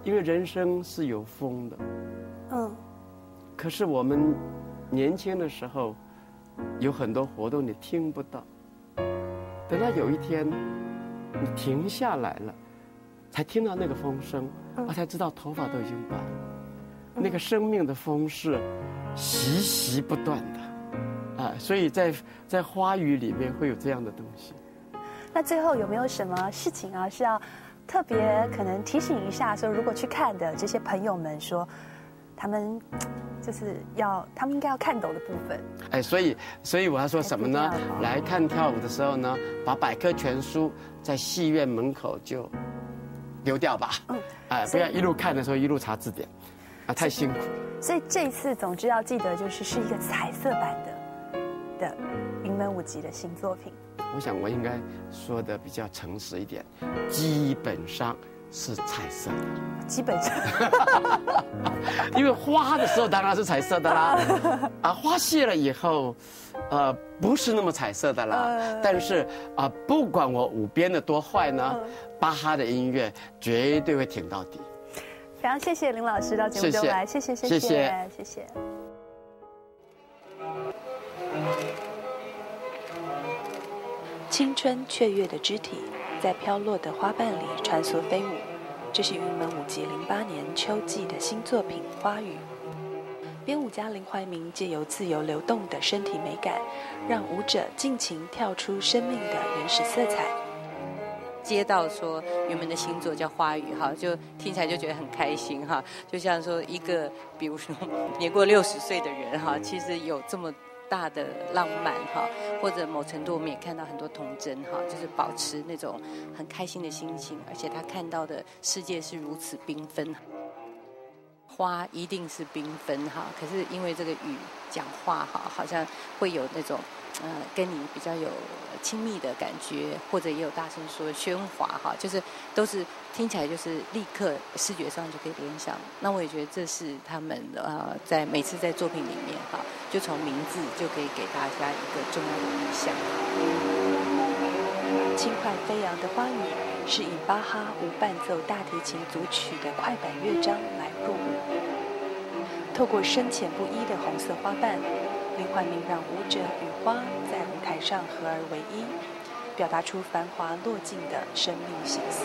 因为人生是有风的， 嗯， 可是我们年轻的时候有很多活动你听不到，等到有一天你停下来了，才听到那个风声，才知道头发都已经白了。那个生命的风是习习不断的，啊，所以在花语里面会有这样的东西。 那最后有没有什么事情啊，是要特别可能提醒一下，说如果去看的这些朋友们说，他们他们应该要看懂的部分。 哎，所以我要说什么呢？来看跳舞的时候呢，把百科全书在戏院门口就丢掉吧。哎，不要一路看的时候一路查字典，啊，太辛苦了。 所以这一次，总之要记得，是一个彩色版的云门舞集的新作品。 我想我应该说的比较诚实一点，基本上是彩色的。 基本上， 因为花的时候当然是彩色的啦，啊，花谢了以后，不是那么彩色的啦。但是不管我舞编的多坏呢，巴哈的音乐绝对会挺到底。 非常谢谢林老师到节目中来，谢谢。青春雀跃的肢体在飘落的花瓣里穿梭飞舞，这是云门舞集08年秋季的新作品《花语》。编舞家林怀民借由自由流动的身体美感，让舞者尽情跳出生命的原始色彩。 接到说云门的新作叫《花语》哈，就听起来就觉得很开心哈，就像说一个比如说年过60岁的人哈，其实有这么大的浪漫哈，或者某程度我们也看到很多童真哈，就是保持那种很开心的心情，而且他看到的世界是如此缤纷。花一定是缤纷哈，可是因为这个语讲话哈，好像会有那种跟你比较有亲密的感觉，或者也有大声说喧哗哈，就是都是听起来就是立刻视觉上就可以联想。那我也觉得这是他们在每次在作品里面哈，就从名字就可以给大家一个重要的印象。轻快飞扬的花语是以巴哈无伴奏大提琴组曲的快板乐章来入舞，透过深浅不一的红色花瓣，林怀民让舞者与花在舞台上合而为一，表达出繁华落尽的生命形思。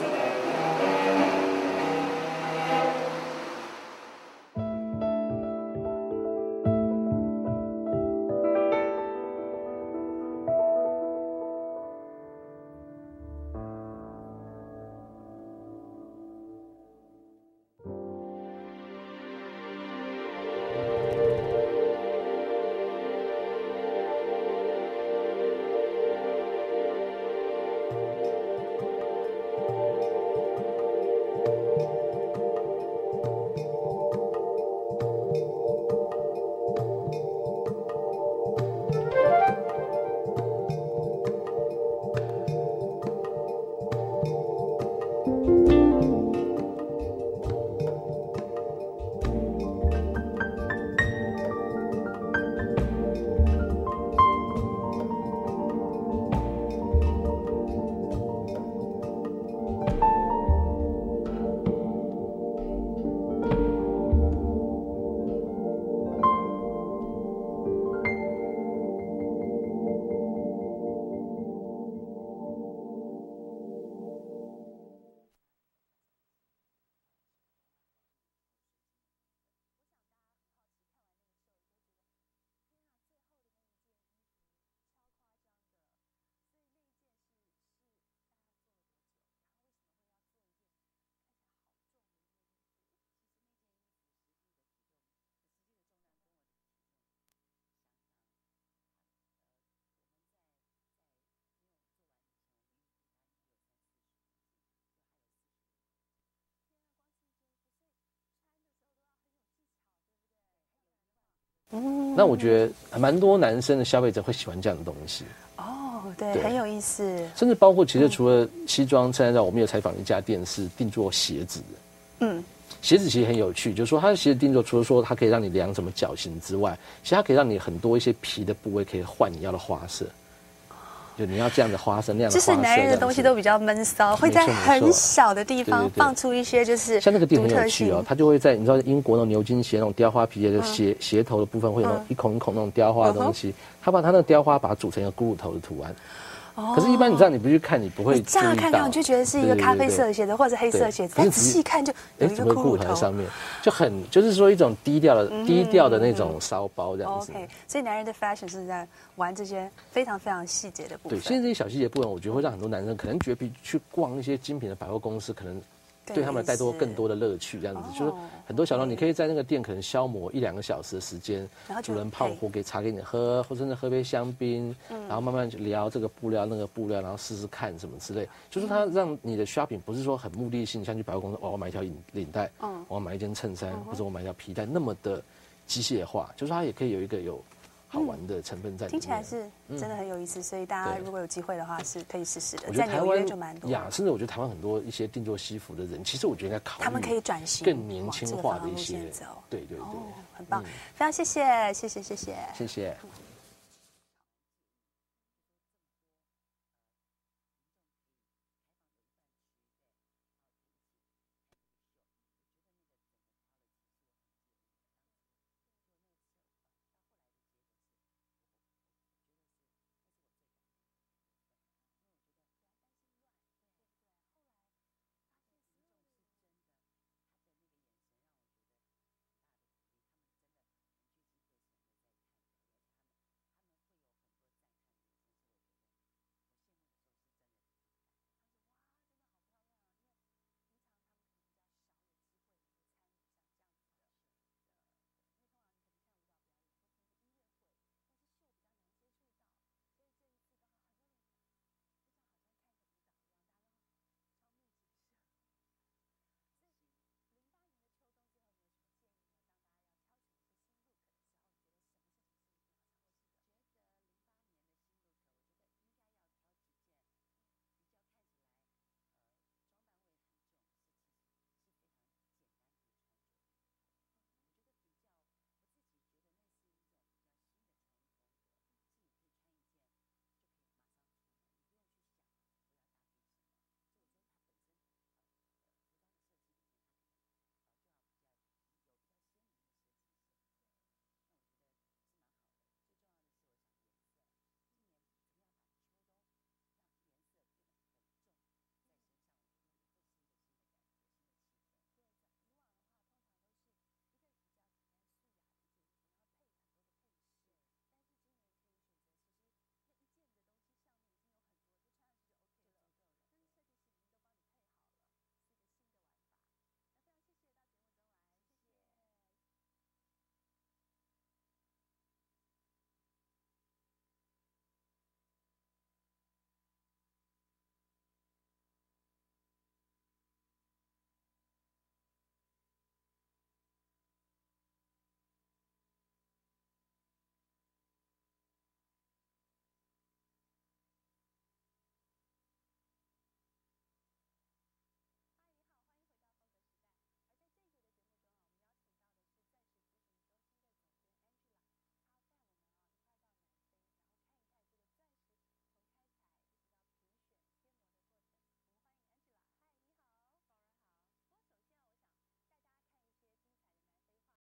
那我觉得蛮多男生的消费者会喜欢这样的东西。 哦，对，很有意思。 甚至包括其实除了西装衬衫上，我们有采访一家店是定做鞋子的。鞋子其实很有趣，就是说它的鞋子定做，除了说它可以让你量什么脚型之外，其实它可以让你很多一些皮的部位可以换你要的花色。 就你要这样的花色那样的就花色。 是男人的东西都比较闷骚，会在很小的地方放出一些就是像那个店很有趣哦，它就会在你知道英国那种牛津鞋那种雕花皮鞋的鞋头的部分会有那种一孔一孔那种雕花的东西，他把他那个雕花把它组成一个骷髅头的图案。可是，一般你知道，你不去看，你不会注意到。 乍看看就觉得是一个咖啡色的鞋子或者黑色的鞋子，但仔细看就有一个骷髅头上面，就是说一种低调的那种骚包这样子。 OK， 所以男人的 fashion 是在玩这些非常非常细节的部分。 对，现在这些小细节部分，我觉得会让很多男生可能觉得比去逛一些精品的百货公司可能。对他们带多更多的乐趣，这样子就是很多小东，你可以在那个店可能消磨1-2个小时的时间，主人泡壶给茶给你喝，或者喝杯香槟，然后慢慢聊这个布料那个布料，然后试试看什么之类。就是它让你的 shopping 不是说很目的性，像去百货公司，我买一条领带，我要买一件衬衫，或者我买一条皮带，那么的机械化。就是它也可以有一个好玩的成分在里面， 听起来是真的很有意思，所以大家如果有机会的话是可以试试的。 我觉得在纽约就蛮多甚至我觉得台湾很多一些定做西服的人，其实我觉得应该考虑他们可以转型更年轻化的一些，对， 很棒，非常谢谢。 谢谢。